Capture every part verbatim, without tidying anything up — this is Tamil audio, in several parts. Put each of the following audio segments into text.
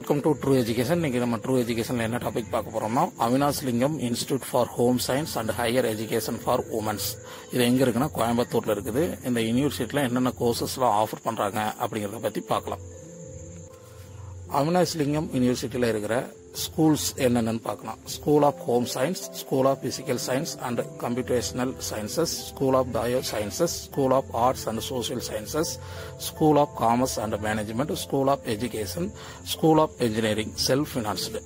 Welcome to true education. இன்னைக்கு நம்ம ட்ரூ எஜுகேஷன்ல என்ன டாபிக் பார்க்க போறோம்னா Avinash Lingam institute for home science and higher education for women's. இது எங்க இருக்குன்னா கோயம்புத்தூர்ல இருக்குது. இந்த யூனிவர்சிட்டியில என்னென்ன கோர்சஸ்லாம் ஆஃபர் பண்றாங்க அப்படிங்கறத பத்தி பார்க்கலாம். அவினாஷ் லிங்கம் யூனிவர்சிட்டியில இருக்கிற ஸ்கூல்ஸ் என்னென்னு பார்க்கலாம். School of home science, school of physical science and computational sciences, school of bio sciences, school of arts and social sciences, school of commerce and management, school of education, school of engineering, self financed.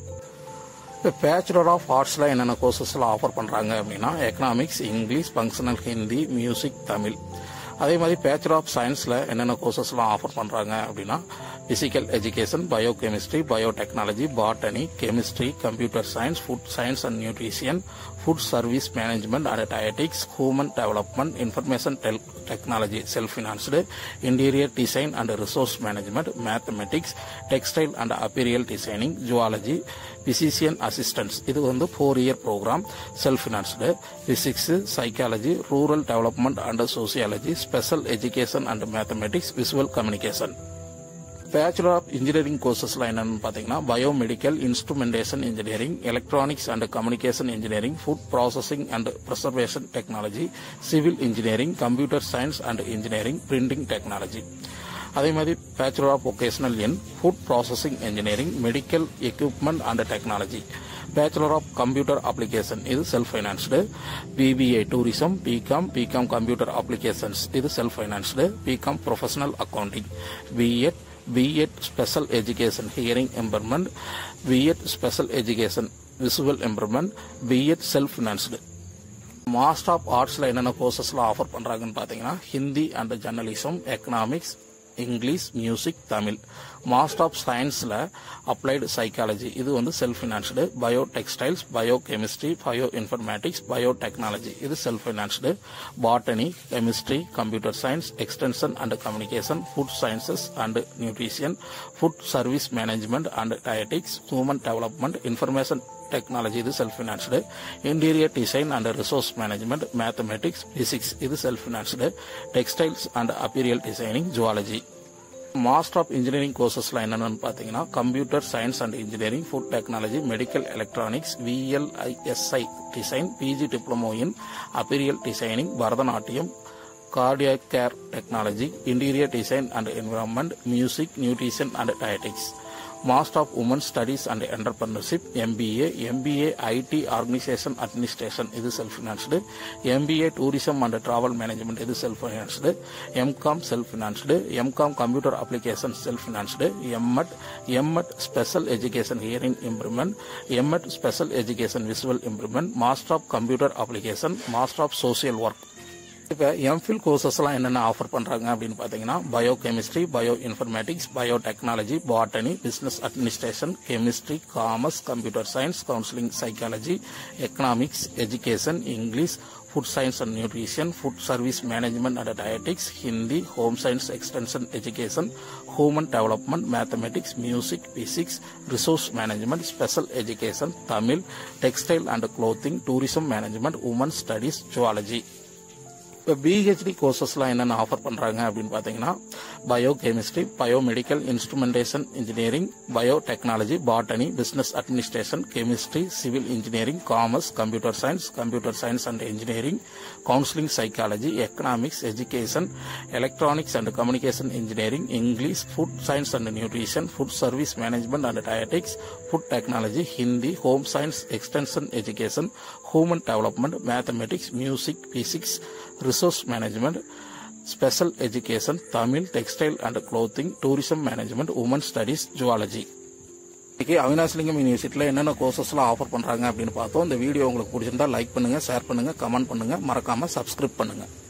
இப்போ பேச்சுலர் ஆஃப் ஆர்ட்ஸ்ல என்னென்ன கோர்சஸ்லாம் ஆஃபர் பண்றாங்க அப்படின்னா economics, English, functional Hindi, music, Tamil. அதே மாதிரி பேச்சுலர் ஆஃப் சயின்ஸ்ல என்னென்ன கோர்சஸ்லாம் ஆஃபர் பண்றாங்க அப்படின்னா physical education, bio chemistry, bio technology, botany, chemistry, computer science, food science and nutrition, food service management and dietetics, human development, information technology, self financed, interior design and resource management, mathematics, textile and apparel designing, zoology, physician assistance. இது வந்து four year program, self financed. Physics, psychology, rural development and sociology, special education and mathematics, visual communication. Bachelor of engineering கோர்சஸ்லாம் என்னன்னு பார்த்தீங்கன்னா biomedical, instrumentation engineering, electronics and communication engineering, food processing and preservation technology, civil engineering, computer science and engineering, printing technology. அதே மாதிரி bachelor of vocational in food processing engineering, medical equipment and technology. Bachelor of computer application இது self financed. BBA tourism, BCom, BCom computer applications இது self financed. BCom professional accounting, BEd, BEd special education hearing impairment, BEd special education visual impairment, BEd self financed. Master of ஆர்ட்ஸ்ல என்னென்ன கோர்சஸ்லாம் ஆஃபர் பண்றாங்கன்னு பாத்தீங்கன்னா Hindi and journalism, economics, English, music, Tamil. Master of சயின்ஸ்ல அப்ளைடு சைக்காலஜி இது வந்து self financed. Bio textiles, bio chemistry, bio informatics, bio technology இது self financed. Botany, chemistry, computer science, extension and communication, food sciences and nutrition, food service management and dietetics, human development, information technology இது self financed. Interior design and resource management, mathematics, physics இது self financed. Textiles and apparel designing, zoology. Master of engineering கோர்சஸ்லாம் என்னென்னு பார்த்தீங்கன்னா computer science and engineering, food technology, medical electronics, VLSI design, PG diploma in apparel designing, Bharatanatyam, cardiac care technology, interior design and environment, music, nutrition and dietetics. Master of women studies and entrepreneurship, MBA, MBA IT organisation administration இது self financed. MBA tourism and travel management இது self financed. MCom self financed. MCom computer application self financed. MEd, MEd special education hearing improvement, MEd special education visual improvement, master of computer application, master of social work. இப்போ எம்ஃபில் கோர்சஸ்லாம் என்னென்ன ஆஃபர் பண்றாங்க அப்படின்னு பார்த்தீங்கன்னா bio chemistry, bio informatics, bio technology, botany, business administration, chemistry, commerce, computer science, counselling psychology, economics, education, English, food science and nutrition, food service management and dietetics, Hindi, home science extension education, human development, mathematics, music, physics, resource management, special education, Tamil, textile and clothing, tourism management, women studies, zoology. இப்போ பிஹெச்டி கோர்சஸ்லாம் என்னென்ன ஆஃபர் பண்றாங்க அப்படின்னு பார்த்தீங்கன்னா bio chemistry, bio medical, instrumentation engineering, bio technology, botany, business administration, chemistry, civil engineering, commerce, computer science, computer science and engineering, counselling psychology, economics, education, electronics and communication engineering, English, food science and nutrition, food service management and dietetics, food technology, Hindi, home science extension education, human development, mathematics, music, physics, resource management, special education, Tamil, textile and clothing, tourism management, women studies, zoology. இன்னைக்கு அவினாஷ் லிங்கம் யூனிவர்சிட்டியில் என்னென்ன கோர்சஸ்லாம் ஆஃபர் பண்றாங்க அப்படின்னு பார்த்தோம். இந்த வீடியோ உங்களுக்கு பிடிச்சிருந்தா லைக் பண்ணுங்க, ஷேர் பண்ணுங்க, கமெண்ட் பண்ணுங்க, மறக்காம சப்ஸ்கிரைப் பண்ணுங்க.